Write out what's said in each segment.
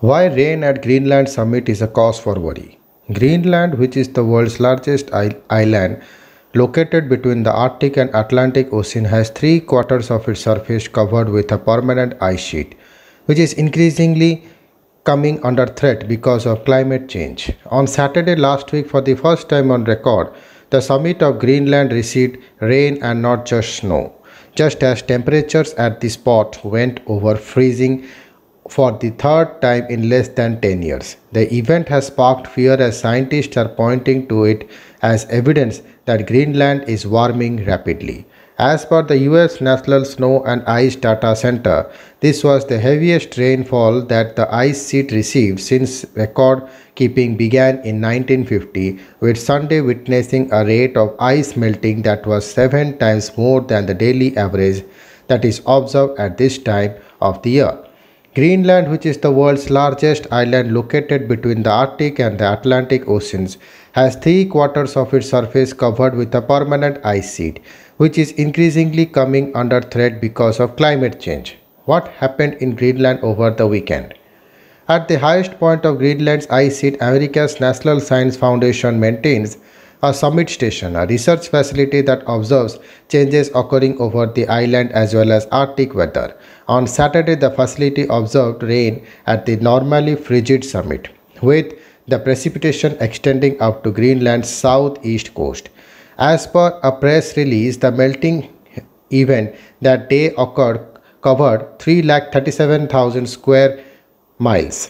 Why rain at Greenland summit is a cause for worry. Greenland, which is the world's largest island located between the Arctic and Atlantic Ocean, has three-quarters of its surface covered with a permanent ice sheet, which is increasingly coming under threat because of climate change. On Saturday last week, for the first time on record, the summit of Greenland received rain and not just snow, just as temperatures at the spot went over freezing for the third time in less than 10 years. The event has sparked fear as scientists are pointing to it as evidence that Greenland is warming rapidly. As per the US National Snow and Ice Data Center, this was the heaviest rainfall that the ice sheet received since record keeping began in 1950, with Sunday witnessing a rate of ice melting that was 7 times more than the daily average that is observed at this time of the year. Greenland, which is the world's largest island located between the Arctic and the Atlantic Oceans, has three-quarters of its surface covered with a permanent ice sheet, which is increasingly coming under threat because of climate change. What happened in Greenland over the weekend? At the highest point of Greenland's ice sheet, America's National Science Foundation maintains a summit station, a research facility that observes changes occurring over the island as well as Arctic weather. On Saturday, the facility observed rain at the normally frigid summit, with the precipitation extending up to Greenland's southeast coast. As per a press release, the melting event that day covered 337,000 square miles.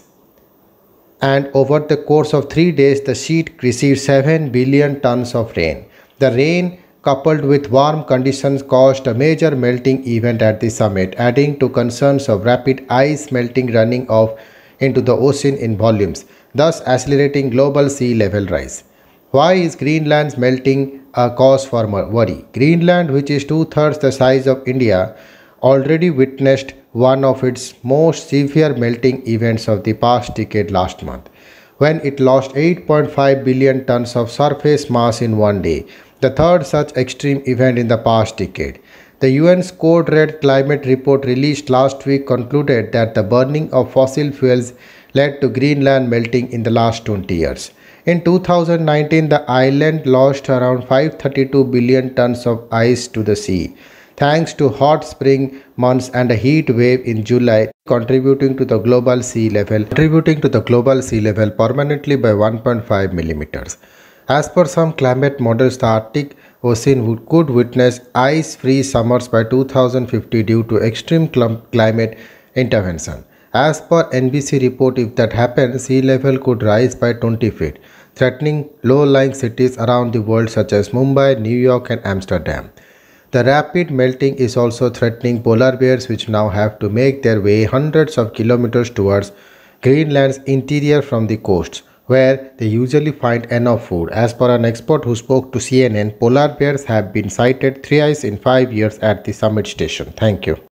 And over the course of 3 days, the sheet received 7 billion tons of rain. The rain, coupled with warm conditions, caused a major melting event at the summit, adding to concerns of rapid ice melting running off into the ocean in volumes, thus accelerating global sea level rise. Why is Greenland's melting a cause for worry? Greenland, which is two-thirds the size of India, already witnessed one of its most severe melting events of the past decade last month, when it lost 8.5 billion tons of surface mass in one day, the third such extreme event in the past decade. The UN's Code Red climate report released last week concluded that the burning of fossil fuels led to Greenland melting in the last 20 years. In 2019, the island lost around 532 billion tons of ice to the sea, thanks to hot spring months and a heat wave in July, contributing to the global sea level permanently by 1.5 millimeters. As per some climate models, the Arctic Ocean could witness ice-free summers by 2050 due to extreme climate intervention. As per NBC report, if that happens, sea level could rise by 20 feet, threatening low-lying cities around the world such as Mumbai, New York and Amsterdam. The rapid melting is also threatening polar bears, which now have to make their way hundreds of kilometers towards Greenland's interior from the coasts, where they usually find enough food. As per an expert who spoke to CNN, polar bears have been sighted thrice in 5 years at the summit station. Thank you.